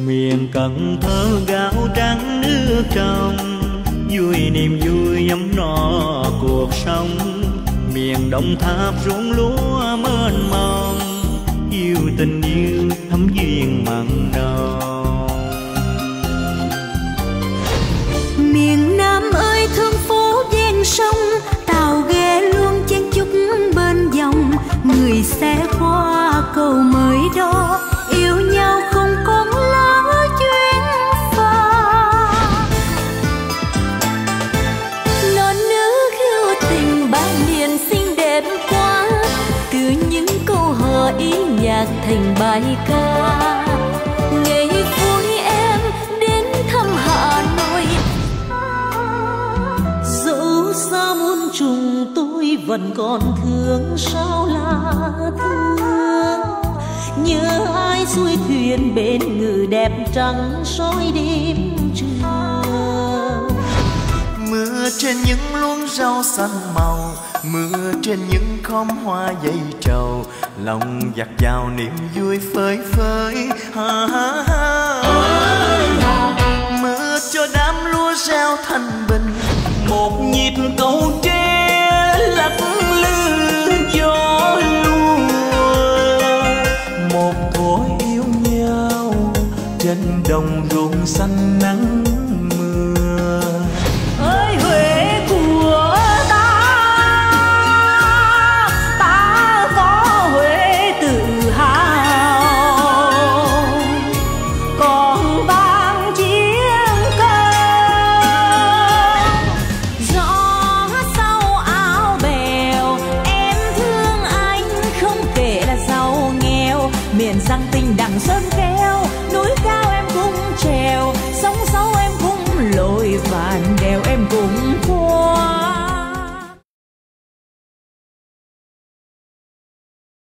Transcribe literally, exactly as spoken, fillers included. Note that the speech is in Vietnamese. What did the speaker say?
Miền Cần Thơ gạo trắng nước trong, vui niềm vui ấm no cuộc sống. Miền Đồng Tháp ruộng lúa mênh mông, yêu tình yêu thấm duyên mặn nồng. Miền Nam ơi thương phố ven sông, tàu ghe luôn chen chúc bên dòng. Người sẽ qua cầu mới đó, yêu nhau không còn lỡ chuyến phà. Non nước yêu tình ba miền xinh đẹp quá, từ những câu hò ý nhạc thành bài ca. Ngày vui em đến thăm Hà Nội, dẫu xa muôn trùng tôi vẫn còn thương sao là thương. Nhớ ai xuôi thuyền bên ngự đẹp trắng soi đêm trường. Mưa trên những luống rau xanh màu, mưa trên những khóm hoa dây trầu. Lòng dạt dào niềm vui phơi phới ha ha ha. Mưa cho đám lúa reo thanh bình, Một nhịp cầu tre lắc lư gió lùa. một thuở yêu nhau trên đồng ruộng xanh nắng mưa. Ơi Huế của ta, ta có Huế tự hào, còn vang chiến công. Gió sau áo bèo, em thương anh không kể là giàu nghèo. Miền Giang Tinh đằng Sơn Khê